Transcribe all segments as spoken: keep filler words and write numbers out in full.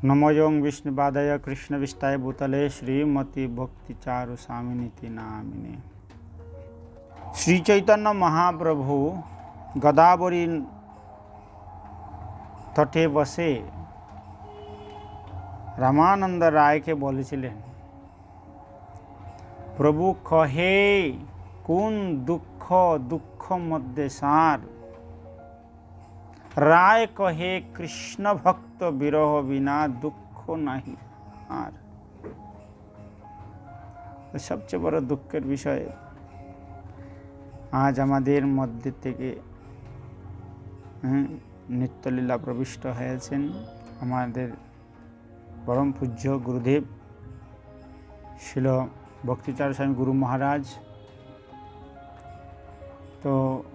नमोऽयं विष्णुपादाय कृष्णविष्टाय भूतले श्रीमती भक्तिचारु स्वामिनीति नामिने। श्री चैतन्य महाप्रभु गदावरी तटे बसे रामानंद राय के बोलेছিলেন, प्रभु कहे কোন दुख दुख मध्य सार, राय कहे कृष्ण भक्त विरह बिना दुख नहीं आर। सबचेয়ে বড় দুঃখের বিষয় আজ আমাদের মধ্যে থেকে নিত্যলীলা প্রবিষ্ট হয়েছেন আমাদের परम पूज्य गुरुदेव शिल भक्तिचार स्वामी गुरु महाराज। तो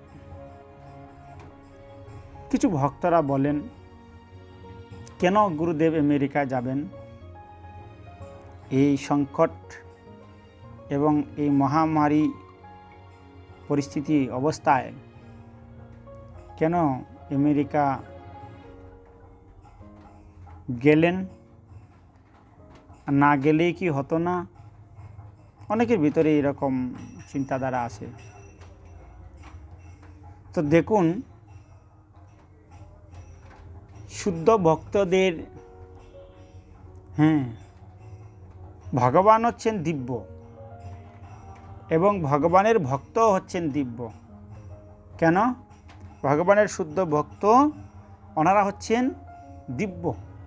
किछु भक्तरा बोलें केन गुरुदेव अमेरिका जाबेन, এই সংকট এবং এই মহামারী পরিস্থিতি অবস্থায় কেন আমেরিকা গেলেন, না গেলেই কি হতো না। অনেকের ভিতরে এরকম চিন্তাধারা আছে। তো দেখুন, শুদ্ধ ভক্তদের হ্যাঁ ভগবান হচ্ছেন দিব্য এবং ভগবানের ভক্ত হচ্ছেন দিব্য। কেন? ভগবানের শুদ্ধ ভক্ত ওনারা হচ্ছেন দিব্য।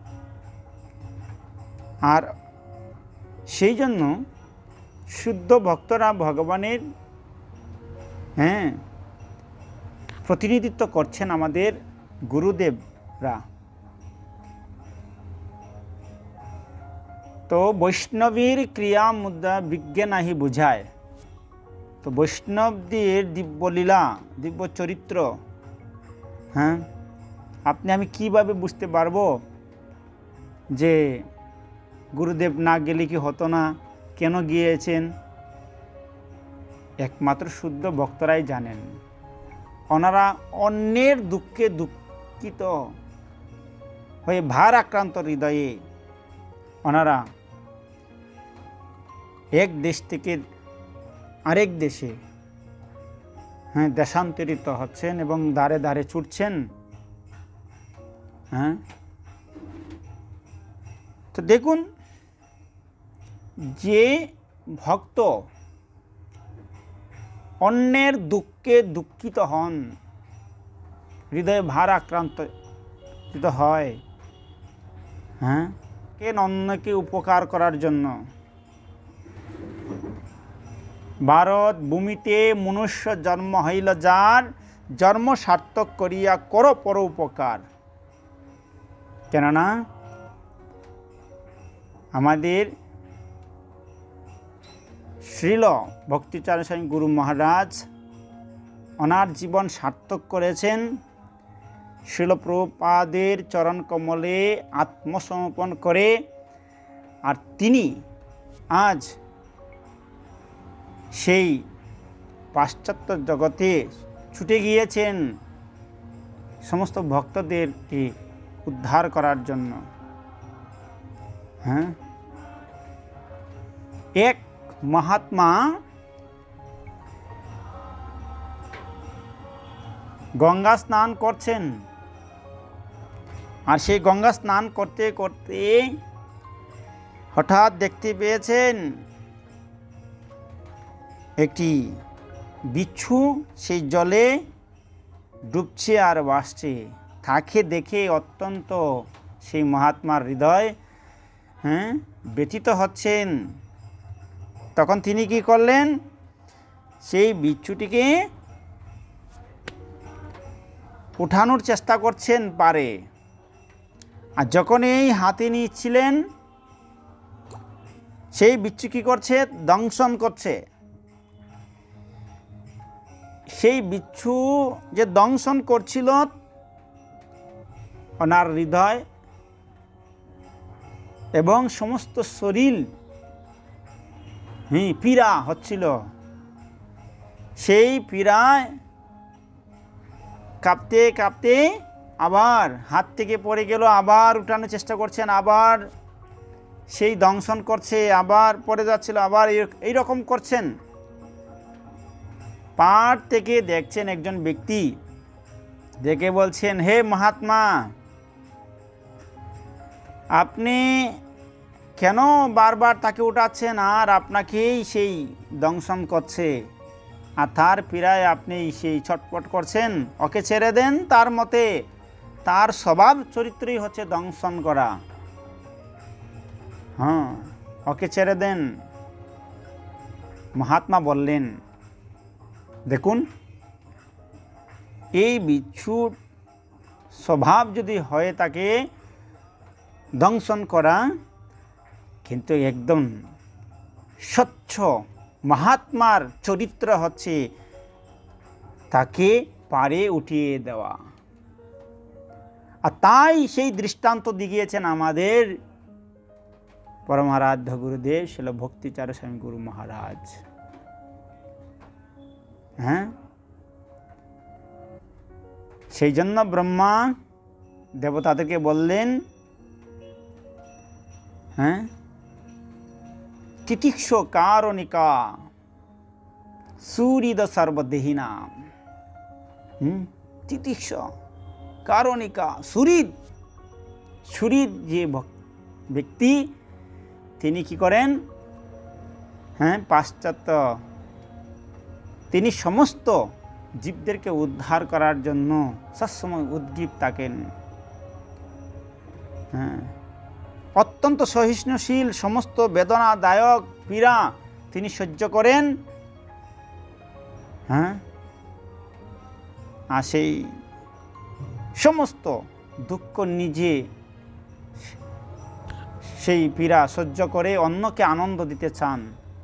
আর সেই জন্য শুদ্ধ ভক্তরা ভগবানের হ্যাঁ প্রতিনিধিত্ব করছেন আমাদের গুরুদেবরা। তো বৈষ্ণবীর ক্রিয়া মুদ্রা বিজ্ঞে নাহি বুঝায়। তো বৈষ্ণবদের দিব্যলীলা দিব্য চরিত্র হ্যাঁ আপনি আমি কিভাবে বুঝতে পারবো যে গুরুদেব না গেলে কি হতো না, কেন গিয়েছেন? একমাত্র শুদ্ধ ভক্তরাই জানেন। ওনারা অন্যের দুঃখে দুঃখিত হয়ে ভার আক্রান্ত হৃদয়ে ওনারা এক দেশ থেকে আরেক দেশে হ্যাঁ দেশান্তরিত হচ্ছেন এবং দ্বারে দ্বারে ছুটছেন। হ্যাঁ তো দেখুন, যে ভক্ত অন্যের দুঃখে দুঃখিত হন, হৃদয়ে ভার আক্রান্ত হয়, হ্যাঁ কেন অন্যকে উপকার করার জন্য ভারত ভূমিতে মনুষ্য জন্ম হইল যার, জন্ম সার্থক করিয়া কর পর উপকার। কেননা আমাদের শ্রীল ভক্তিচার স্বামী গুরু মহারাজ ওনার জীবন সার্থক করেছেন শ্রীল প্রভুপাদের চরণ কমলে আত্মসমর্পণ করে। আর তিনি আজ সেই পাশ্চাত্য জগতে ছুটে গিয়েছেন সমস্ত ভক্তদেরকে উদ্ধার করার জন্য। হ্যাঁ এক মহাত্মা গঙ্গা স্নান করছেন, আর সেই গঙ্গা স্নান করতে করতে হঠাৎ দেখতে পেয়েছেন একটি বিচ্ছু সেই জলে ডুবছে আর ভাসছে। তাকে দেখে অত্যন্ত সেই মহাত্মার হৃদয় হ্যাঁ ব্যথিত হচ্ছেন। তখন তিনি কি করলেন? সেই বিচ্ছুটিকে উঠানোর চেষ্টা করছেন পারে। আর যখন এই হাতে নিচ্ছিলেন, সেই বিচ্ছু কি করছে? দংশন করছে। সেই বিচ্ছু যে দংশন করছিল, ওনার হৃদয় এবং সমস্ত শরীর হুম পীড়া হচ্ছিল। সেই পীড়ায় কাঁপতে কাঁপতে আবার হাত থেকে পড়ে গেল, আবার উঠানোর চেষ্টা করছেন, আবার সেই দংশন করছে, আবার পড়ে যাচ্ছিল, আবার এই রকম করছেন। পাড় থেকে দেখছেন একজন ব্যক্তি, দেখে বলছেন, হে মহাত্মা, আপনি কেন বারবার তাকে উঠাচ্ছেন আর আপনাকেই সেই দংশন করছে, আর তার পীড়ায় আপনি সেই ছটপট করছেন? ওকে ছেড়ে দেন। তার মতে তার স্বভাব চরিত্রই হচ্ছে দংশন করা। হ্যাঁ, ওকে ছেড়ে দেন। মহাত্মা বললেন, দেখুন, এই বিচ্ছুর স্বভাব যদি হয়ে থাকে দংশন করা, কিন্তু একদম স্বচ্ছ মহাত্মার চরিত্র হচ্ছে তাকে পারে উঠিয়ে দেওয়া। আর তাই সেই দৃষ্টান্ত দিয়েছেন আমাদের পরমারাধ্য গুরুদেব শিল ভক্তিচারক স্বামী গুরু মহারাজ। হ্যাঁ, সেই জন্য ব্রহ্মা দেবতাদেরকে বললেন, হ্যাঁ, তিতিক্ষ কারণিকা সুহৃদ সর্বদেহিনা। হুম তিতিক্ষ কারণিকা সুহৃদ, সুহৃদ যে ব্যক্তি, তিনি কি করেন? হ্যাঁ, পাশ্চাত্য, তিনি সমস্ত জীবদেরকে উদ্ধার করার জন্য সবসময় উদ্গ্রীব থাকেন। হ্যাঁ, অত্যন্ত সহিষ্ণুশীল, সমস্ত বেদনাদায়ক পীড়া তিনি সহ্য করেন। হ্যাঁ, আর সেই সমস্ত দুঃখ নিজে সেই পীড়া সহ্য করে অন্যকে আনন্দ দিতে চান।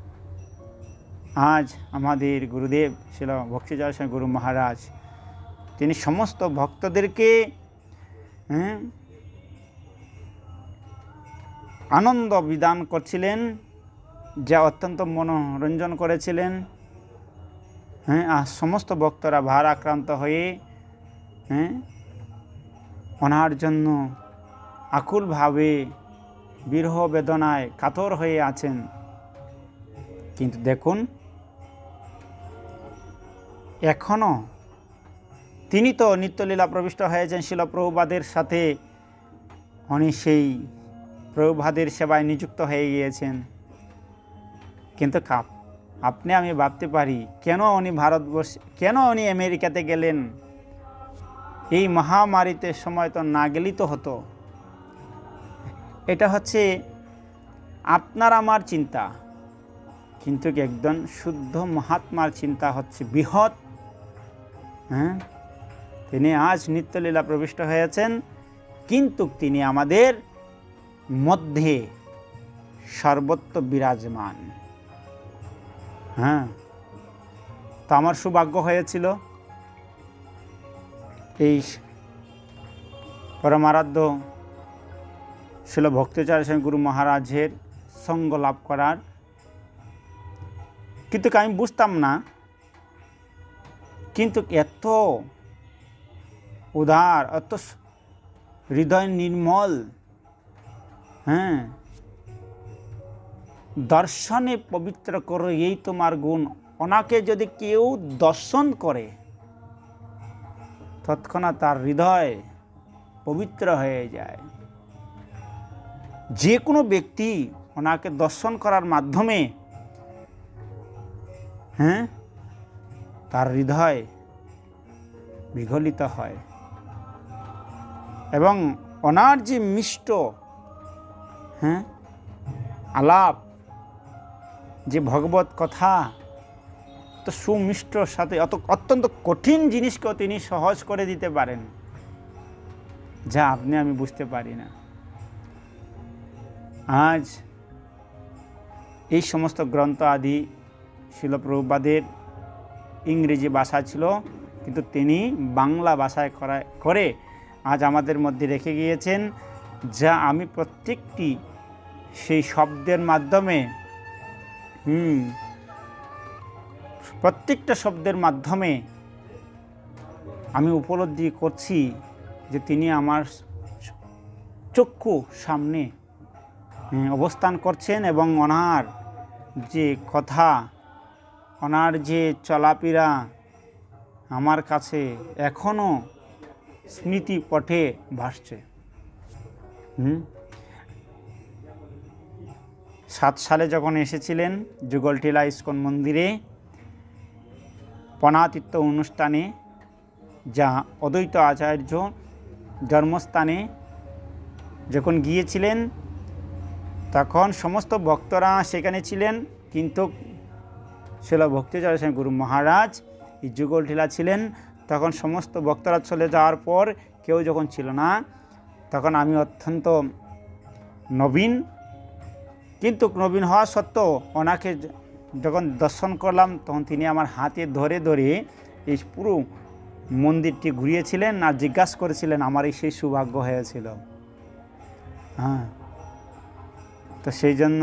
আজ আমাদের গুরুদেব শিল ভক্তিচারক স্বামী গুরু মহারাজ, তিনি সমস্ত ভক্তদেরকে হ্যাঁ আনন্দ বিধান করছিলেন, যা অত্যন্ত মনোরঞ্জন করেছিলেন। হ্যাঁ, আর সমস্ত ভক্তরা ভার আক্রান্ত হয়ে হ্যাঁ ওনার জন্য আকুলভাবে বিরহ বেদনায় কাতর হয়ে আছেন। কিন্তু দেখুন, এখনো তিনি তো নিত্যলীলা প্রবিষ্ট হয়েছেন শিল প্রভুপাদের সাথে, উনি সেই প্রভুপাদের সেবায় নিযুক্ত হয়ে গিয়েছেন। কিন্তু আপনি আমি ভাবতে পারি, কেন উনি ভারতবর্ষে, কেন উনি আমেরিকাতে গেলেন? এই মহামারীতে সময় তো না গেলেই তো হতো। এটা হচ্ছে আপনার আমার চিন্তা, কিন্তু একজন শুদ্ধ মহাত্মার চিন্তা হচ্ছে বৃহৎ। হ্যাঁ, তিনি আজ নিত্যলীলা প্রবিষ্ট হয়েছেন, কিন্তু তিনি আমাদের মধ্যে সর্বত্র বিরাজমান। হ্যাঁ, তো আমার সৌভাগ্য হয়েছিল এই পরমারাধ্য শিল ভক্তিচারক স্বামী গুরু মহারাজের সঙ্গ লাভ করার, কিন্তু আমি বুঝতাম না, কিন্তু এত উদার, এত হৃদয় নির্মল, হ্যাঁ, দর্শনে পবিত্র করো এই তোমার গুণ। ওনাকে যদি কেউ দর্শন করে, তৎক্ষণাৎ তার হৃদয় পবিত্র হয়ে যায়। যে কোনো ব্যক্তি ওনাকে দর্শন করার মাধ্যমে হ্যাঁ তার হৃদয় বিগলিত হয়, এবং ওনার যে মিষ্ট হ্যাঁ আলাপ, যে ভগবত কথা, তো সুমিষ্টর সাথে অত অত্যন্ত কঠিন জিনিসকেও তিনি সহজ করে দিতে পারেন, যা আপনি আমি বুঝতে পারি না। আজ এই সমস্ত গ্রন্থ আদি শিল প্রভুপাদের ইংরেজি ভাষা ছিল, কিন্তু তিনি বাংলা ভাষায় করা করে আজ আমাদের মধ্যে রেখে গিয়েছেন, যা আমি প্রত্যেকটি সেই শব্দের মাধ্যমে হুম প্রত্যেকটা শব্দের মাধ্যমে আমি উপলব্ধি করছি যে তিনি আমার চক্ষু সামনে অবস্থান করছেন এবং ওনার যে কথা, ওনার যে চলাফেরা আমার কাছে এখনও স্মৃতি পটে ভাসছে। হুম সাত সালে যখন এসেছিলেন যুগলটিলা ইস্কন মন্দিরে পণাতীর্থ অনুষ্ঠানে, যা অদ্বৈত আচার্য জন্মস্থানে যখন গিয়েছিলেন, তখন সমস্ত ভক্তরা সেখানে ছিলেন, কিন্তু শিল ভক্তিচরণ স্বামী গুরু মহারাজ এই যুগলটিলা ছিলেন। তখন সমস্ত ভক্তরা চলে যাওয়ার পর কেউ যখন ছিল না, তখন আমি অত্যন্ত নবীন, কিন্তু নবীন হওয়া সত্ত্বেও ওনাকে যখন দর্শন করলাম, তখন তিনি আমার হাতে ধরে ধরে এই পুরো মন্দিরটি ঘুরিয়েছিলেন আর জিজ্ঞাসা করেছিলেন আমার এই সেই সৌভাগ্য হয়েছিল। হ্যাঁ, তো সেই জন্য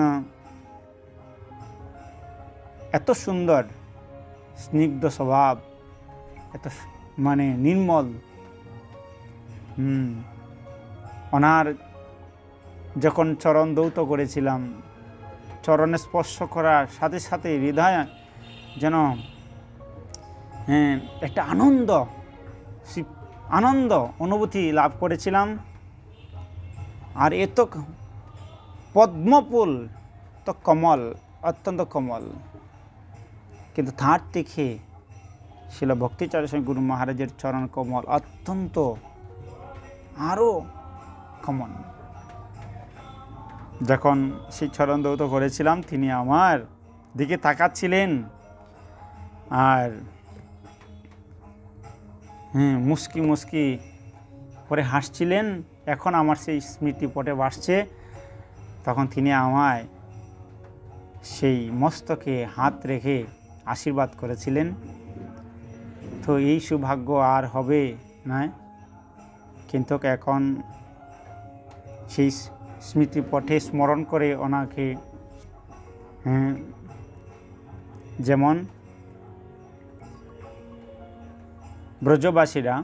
এত সুন্দর স্নিগ্ধ স্বভাব, এত মানে নির্মল। হুম ওনার যখন চরণ দৌত করেছিলাম, চরণে স্পর্শ করার সাথে সাথে হৃদয় যেন হ্যাঁ একটা আনন্দ আনন্দ অনুভূতি লাভ করেছিলাম। আর এত পদ্মফুল তো কমল, অত্যন্ত কমল, কিন্তু তার থেকে শিল ভক্তিচরণ স্বামী গুরু মহারাজের চরণ কমল অত্যন্ত আরও কমল। যখন সেই চরণ দৌত করেছিলাম, তিনি আমার দিকে তাকাচ্ছিলেন আর হ্যাঁ মুস্কি মুস্কি করে হাসছিলেন। এখন আমার সেই স্মৃতি পটে ভাসছে। তখন তিনি আমায় সেই মস্তকে হাত রেখে আশীর্বাদ করেছিলেন। তো এই সৌভাগ্য আর হবে না, কিন্তু এখন সেই স্মৃতি পটে স্মরণ করে ওনাকে হ্যাঁ যেমন ব্রজবাসীরা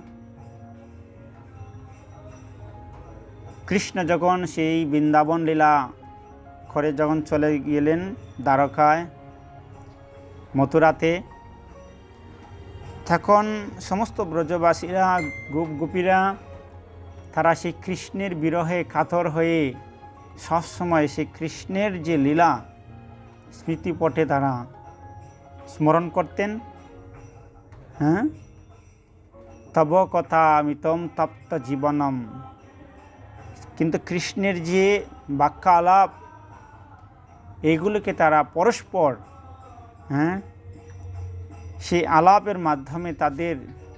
কৃষ্ণ যখন সেই বৃন্দাবন লীলা করে যখন চলে গেলেন দ্বারকায়, মথুরাতে, তখন সমস্ত ব্রজবাসীরা গোপ গোপীরা তারা সেই কৃষ্ণের বিরহে কাতর হয়ে সবসময় সেই কৃষ্ণের যে লীলা স্মৃতিপটে তারা স্মরণ করতেন। হ্যাঁ, তব কথা মিতম তপ্ত জীবনম, কিন্তু কৃষ্ণের যে বাক্য আলাপ এইগুলোকে তারা পরস্পর হ্যাঁ সেই আলাপের মাধ্যমে তাদের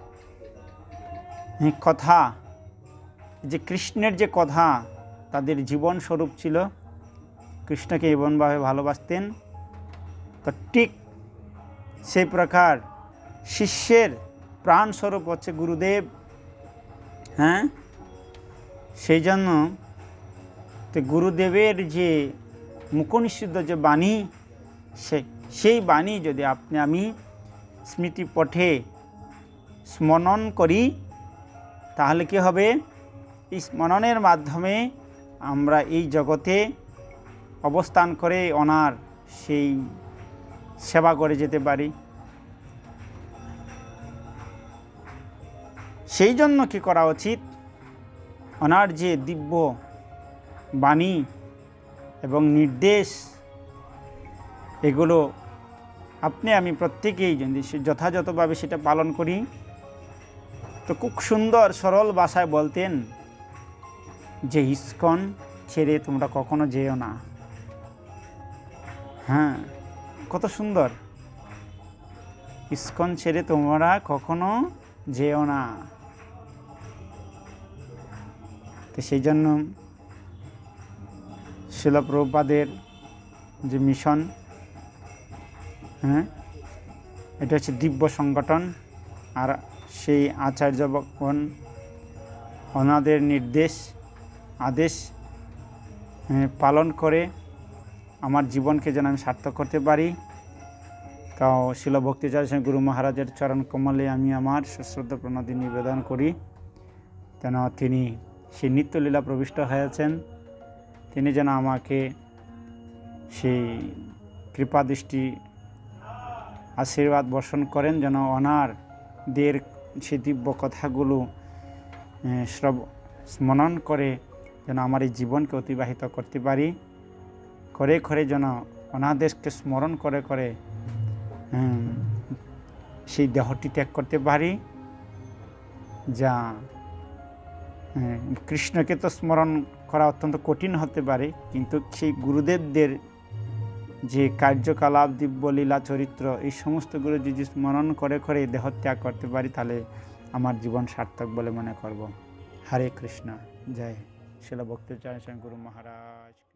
কথা, যে কৃষ্ণের যে কথা তাদের জীবন স্বরূপ ছিল, কৃষ্ণকে এমনভাবে ভালোবাসতেন। তো ঠিক সেই প্রকার শিষ্যের প্রাণস্বরূপ হচ্ছে গুরুদেব। হ্যাঁ, সেই জন্য তো গুরুদেবের যে মুখনিষিদ্ধ যে বাণী, সে সেই বাণী যদি আপনি আমি স্মৃতিপটে স্মরণ করি, তাহলে কি হবে? এই স্মরণের মাধ্যমে আমরা এই জগতে অবস্থান করে ওনার সেই সেবা করে যেতে পারি। সেই জন্য কি করা উচিত? ওনার যে দিব্য বাণী এবং নির্দেশ, এগুলো আপনি আমি প্রত্যেকেই যদি যথাযথভাবে সেটা পালন করি, তো খুব সুন্দর সরল ভাষায় বলতেন যে ইস্কন ছেড়ে তোমরা কখনো যেও না। হ্যাঁ, কত সুন্দর, ইস্কন ছেড়ে তোমরা কখনো যেও না। তো সেই জন্য শিল প্রভুপাদের যে মিশন, হ্যাঁ এটা হচ্ছে দিব্য সংগঠন। আর সেই আচার্যগণ ওনাদের নির্দেশ আদেশ পালন করে আমার জীবনকে যেন আমি সার্থক করতে পারি। তো শিল ভক্তিচরণ স্বামী গুরু মহারাজের চরণ কমলে আমি আমার সশ্রদ্ধ প্রণতি নিবেদন করি। যেন তিনি সেই নিত্যলীলা প্রবিষ্ট হয়েছেন, তিনি যেন আমাকে সেই কৃপাদৃষ্টি আশীর্বাদ বর্ষণ করেন, যেন ওনার দের সেই দিব্য কথাগুলো শ্রব স্মরণ করে যেন আমার এই জীবনকে অতিবাহিত করতে পারি, করে করে যেন ওনাদেরকে স্মরণ করে করে সেই দেহটি ত্যাগ করতে পারি। যা কৃষ্ণকে তো স্মরণ করা অত্যন্ত কঠিন হতে পারে, কিন্তু সেই গুরুদেবদের যে কার্যকলাপ, দিব্য লীলা, চরিত্র, এই সমস্তগুলো যদি স্মরণ করে করে দেহ ত্যাগ করতে পারি, তাহলে আমার জীবন সার্থক বলে মনে করব। হরে কৃষ্ণ। জয় শিল ভক্তিচরণ গুরু মহারাজ।